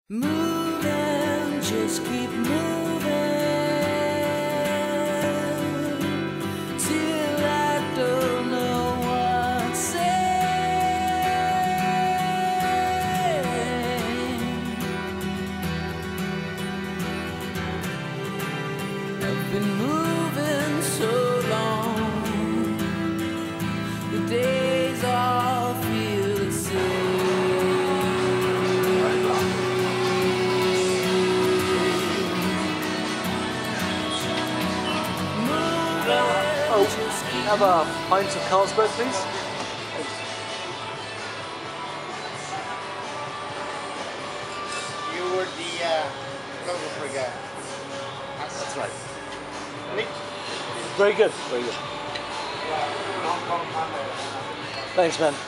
Moving, just keep moving till I don't know what to say. I've been moving so long, the days all feel the same. Have a pint of Carlsberg, please. You were the photographer guy. That's right. Nick? Very good, very good. Thanks, man.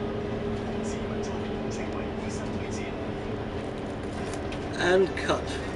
And cut.